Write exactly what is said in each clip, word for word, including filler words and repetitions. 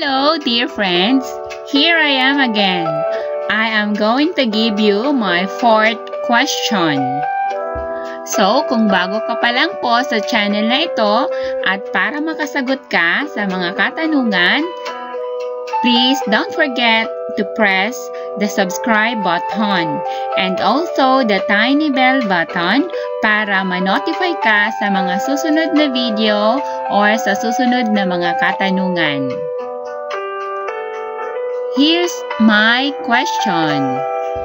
Hello, dear friends. Here I am again. I am going to give you my fourth question. So, kung bago ka pa lang po sa channel na ito at para makasagot ka sa mga katanungan, please don't forget to press the subscribe button and also the tiny bell button para ma-notify ka sa mga susunod na video or sa susunod na mga katanungan. Here's my question.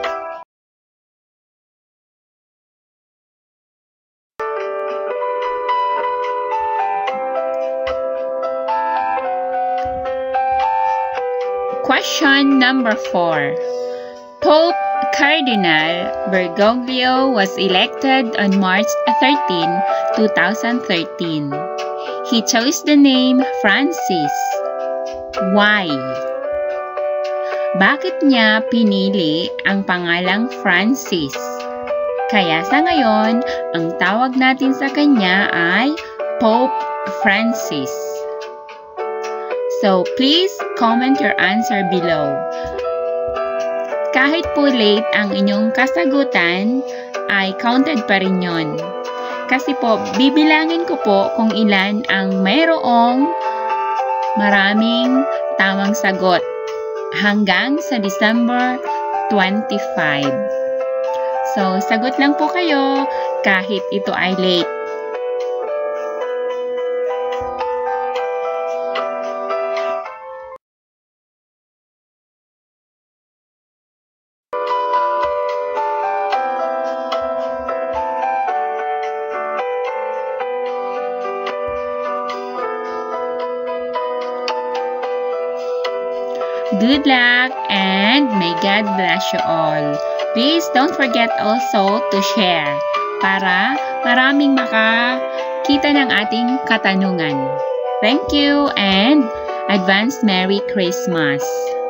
Question number four. Pope Cardinal Bergoglio was elected on March thirteenth, two thousand thirteen. He chose the name Francis. Why? Bakit niya pinili ang pangalang Francis? Kaya sa ngayon, ang tawag natin sa kanya ay Pope Francis. So, please comment your answer below. Kahit po late ang inyong kasagutan, ay counted pa rin yun. Kasi po, bibilangin ko po kung ilan ang mayroong maraming tamang sagot hanggang sa December twenty-five. So, sagot lang po kayo kahit ito ay late. Good luck and may God bless you all. Please don't forget also to share para maraming makakita ng ating katanungan. Thank you and advance Merry Christmas!